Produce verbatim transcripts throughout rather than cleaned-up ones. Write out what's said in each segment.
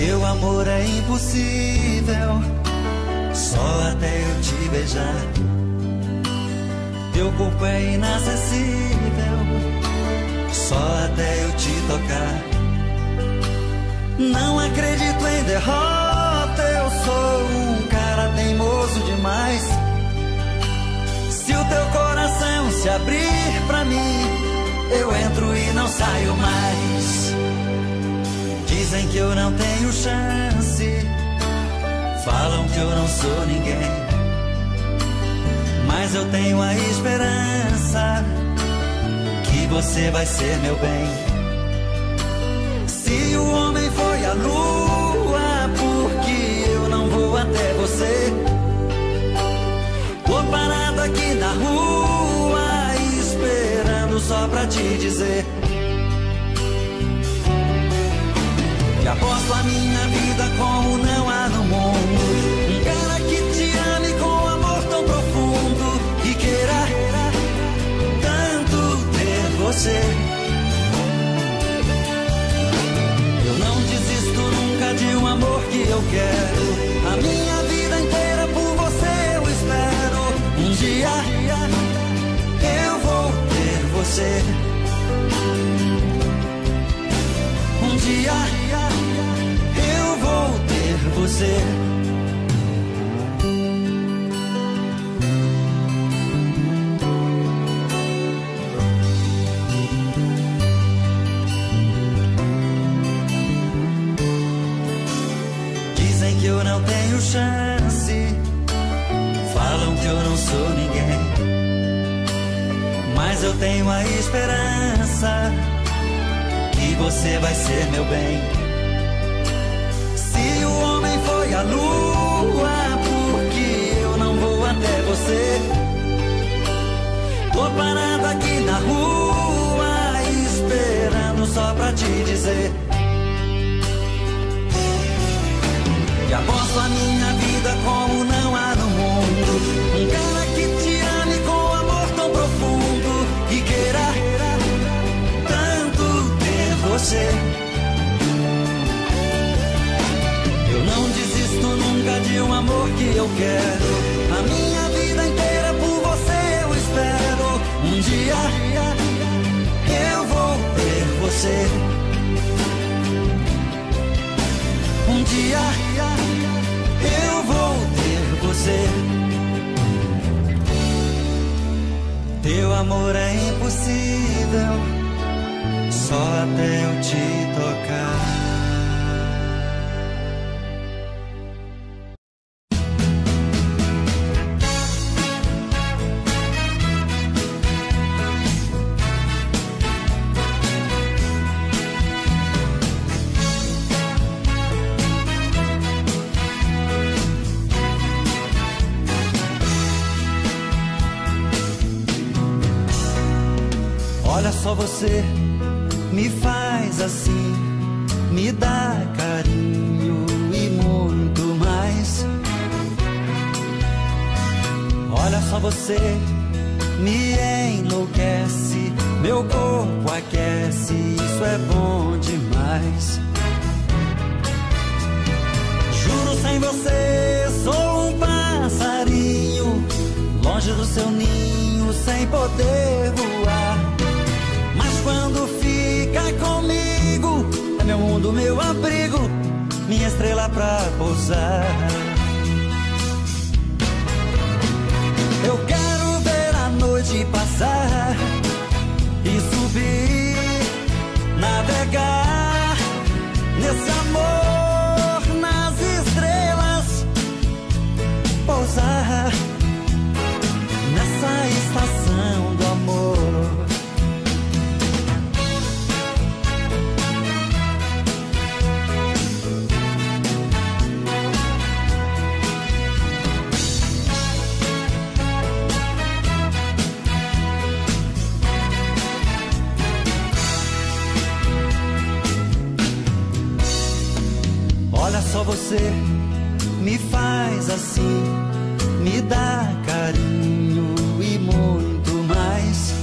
Teu amor é impossível, só até eu te beijar. Teu corpo é inacessível, só até eu te tocar. Não acredito em derrota, eu sou um cara teimoso demais. Se o teu coração se abrir pra mim, eu entro e não saio mais. Dizem que eu não tenho chance, falam que eu não sou ninguém, mas eu tenho a esperança que você vai ser meu bem. Se o homem foi a lua, porque eu não vou até você? Tô parado aqui na rua, esperando só pra te dizer que aposto a minha vida como não há no mundo. Um cara que te ame com amor tão profundo e queira tanto ter você. Eu não desisto nunca de um amor que eu quero. A minha vida inteira por você eu espero. Um dia eu vou ter você. Um dia eu vou ter você. Dizem que eu não tenho chance, falam que eu não sou ninguém, mas eu tenho a esperança que você vai ser meu bem. Se o homem foi a lua, porque eu não vou até você? Tô parado aqui na rua, esperando só pra te dizer que aposto a minha vida como não há no mundo. Um cara que te ame com amor tão profundo e queira tanto ter você. Eu não desisto nunca de um amor que eu quero. A minha vida inteira por você eu espero. Um dia eu vou ter você. Um dia eu vou ter você. Teu amor é impossível, só até eu te tocar. Olha só, você me faz assim, me dá carinho e muito mais. Olha só, você me enlouquece, meu corpo aquece, isso é bom demais. Juro, sem você sou um passarinho, longe do seu ninho, sem poder voar. Mas quando fica comigo, é meu mundo, meu abrigo, minha estrela pra pousar. Eu quero ver a noite passar e subir, navegar nesse amor, nas estrelas, pousar nessa estação do amor. Olha só, você me faz assim, me dá carinho e muito mais.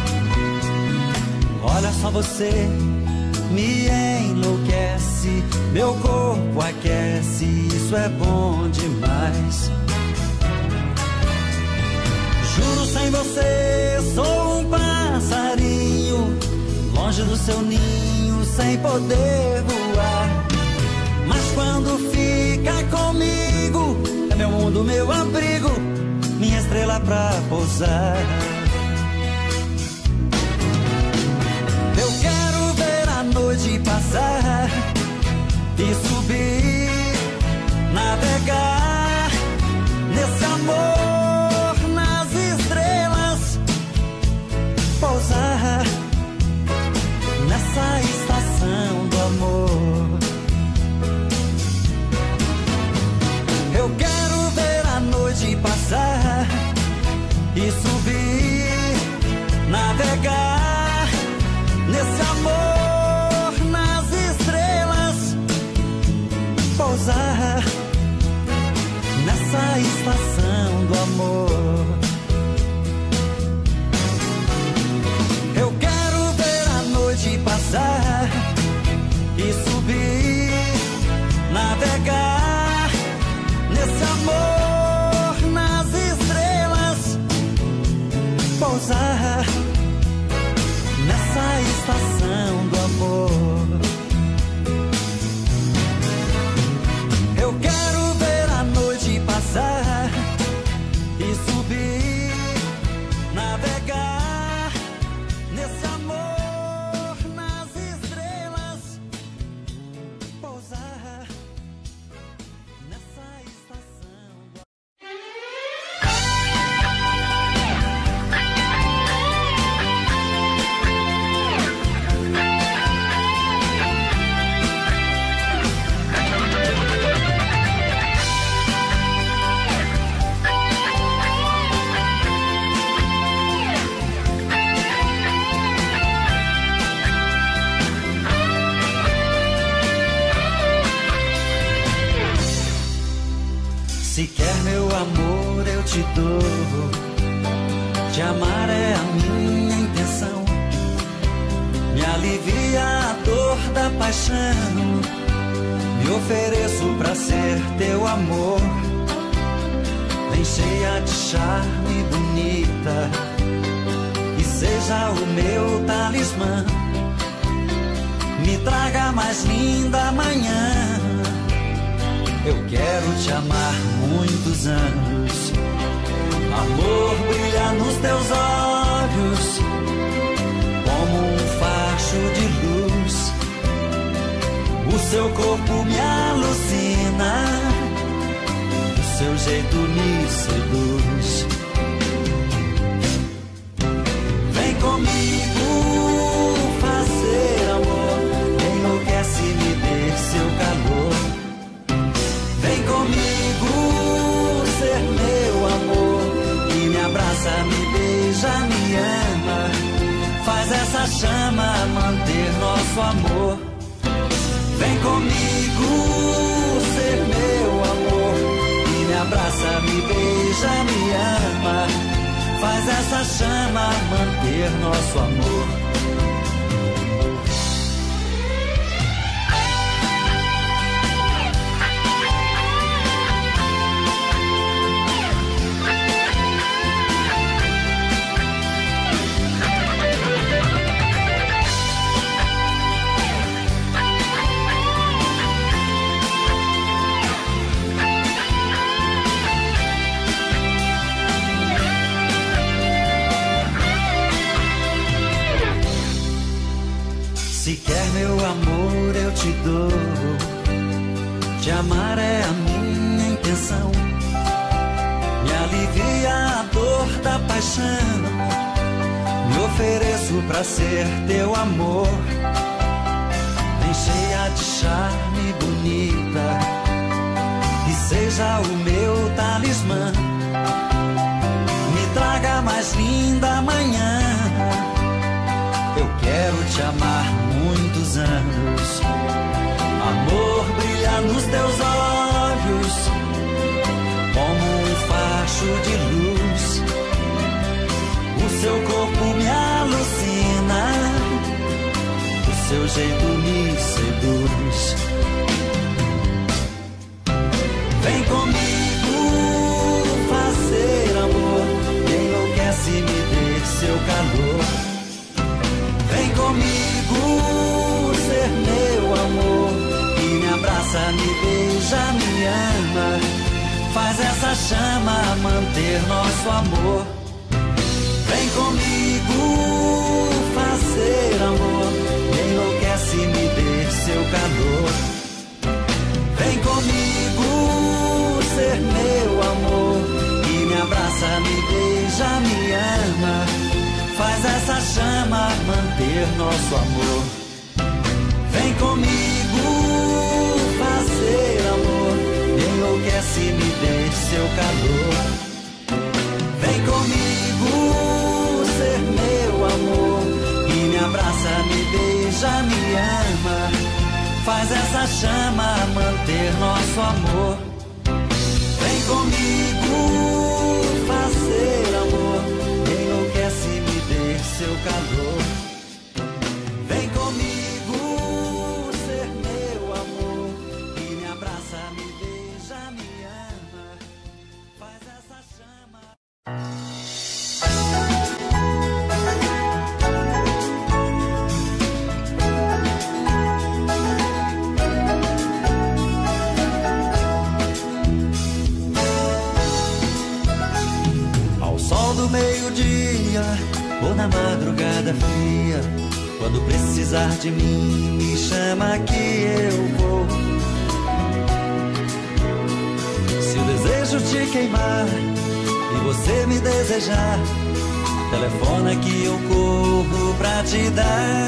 Olha só, você me enlouquece, meu corpo aquece, isso é bom demais. Juro, sem você sou um passarinho, longe do seu ninho, sem poder voar. Mas quando fica comigo, é meu mundo, meu abrigo, minha estrela pra pousar. Eu quero ver a noite passar e subir, navegar nesse amor, nas estrelas, pousar nessa estação do amor. Eu quero ver a noite passar e subir, navegar nesse amor, nas estrelas, pousar nessa estação do amor. Eu quero ver a noite passar e subir, navegar nesse amor, nas estrelas, pousar nessa estação do amor. Eu quero ver a noite passar e subir, navegar nesse amor, nas estrelas, pousar nessa estação do amor. Se quer meu amor eu te dou, te amar é a minha intenção, me alivia a dor da paixão, me ofereço pra ser teu amor, vem cheia de charme bonita, e seja o meu talismã, me traga a mais linda manhã. Eu quero te amar muitos anos, amor brilha nos teus olhos, como um facho de luz, o seu corpo me alucina, o seu jeito me seduz. Vem comigo fazer amor, enlouquece-me ver seu calor. Vem comigo ser meu amor, e me abraça, me beija, me ama, faz essa chama manter nosso amor. Vem comigo ser meu amor, e me abraça, me beija, me ama, faz essa chama manter nosso amor. Se quer meu amor eu te dou, te amar é a minha intenção, me alivia a dor da paixão, me ofereço pra ser teu amor, vem cheia de charme bonita, e seja o meu talismã, me traga a mais linda manhã. Eu quero te amar muitos anos, amor brilha nos teus olhos, como um facho de luz, o seu corpo me alucina, o seu jeito me seduz. abraça, me beija, me ama. Faz essa chama manter nosso amor. Vem comigo fazer amor, me enlouquece, me dê seu calor. Vem comigo ser meu amor, e me abraça, me beija, me ama. Faz essa chama manter nosso amor. Vem comigo fazer amor, me enlouquece, me dê seu calor. Vem comigo ser meu amor, e me abraça, me beija, me ama. Faz essa chama manter nosso amor. Vem comigo fazer amor, me enlouquece, me dê seu calor. Vem comigo ser meu amor, e me abraça, me beija, me ama. Faz essa chama. Ao sol do meio-dia ou na madrugada fria, quando precisar de mim, me chama que eu vou. Se o desejo te queimar e você me desejar, telefona que eu corro pra te dar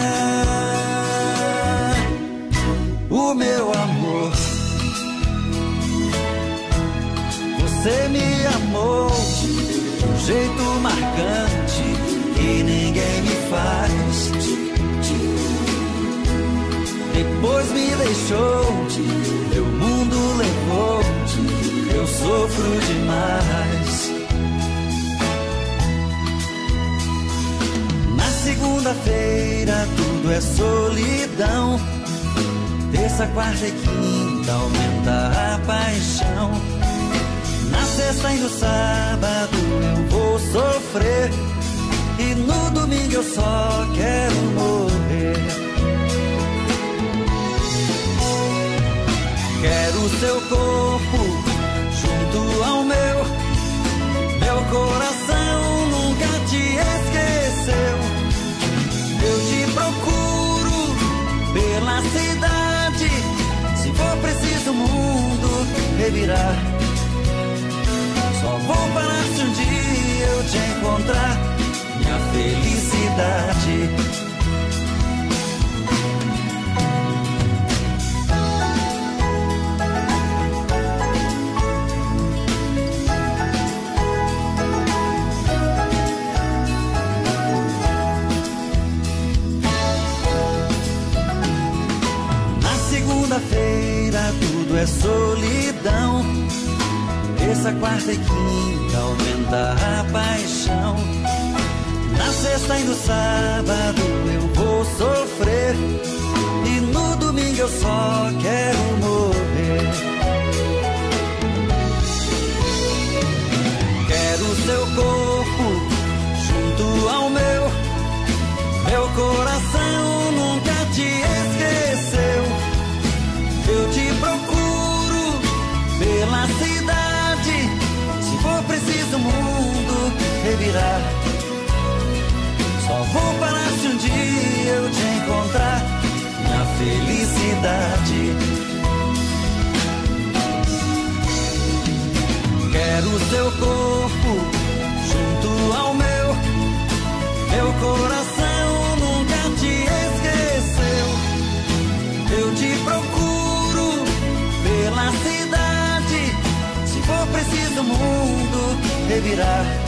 o meu amor. Você me amou de um jeito marcante que ninguém me faz. Depois me deixou, meu mundo levou, eu sofro demais. Na segunda-feira tudo é solidão, terça, quarta e quinta aumenta a paixão. Na sexta e no sábado eu vou sofrer, e no domingo eu só quero morrer. Quero seu corpo junto ao meu, meu coração nunca te esqueceu. Eu te procuro pela cidade, se for preciso o mundo revirar. Só vou parar se um dia eu te encontrar, minha felicidade. Segunda-feira tudo é solidão, terça, quarta e quinta aumenta a paixão. Na sexta e no sábado eu vou sofrer, e no domingo eu só quero morrer. Quero seu corpo junto ao meu, meu coração nunca te esqueceu. Eu te procuro pela cidade, se for preciso o mundo revirar. Só vou parar se um dia eu te encontrar, minha felicidade. Quero seu corpo junto ao meu, meu coração nunca te esqueceu. Eu te procuro pela cidade, se for preciso o mundo revirar.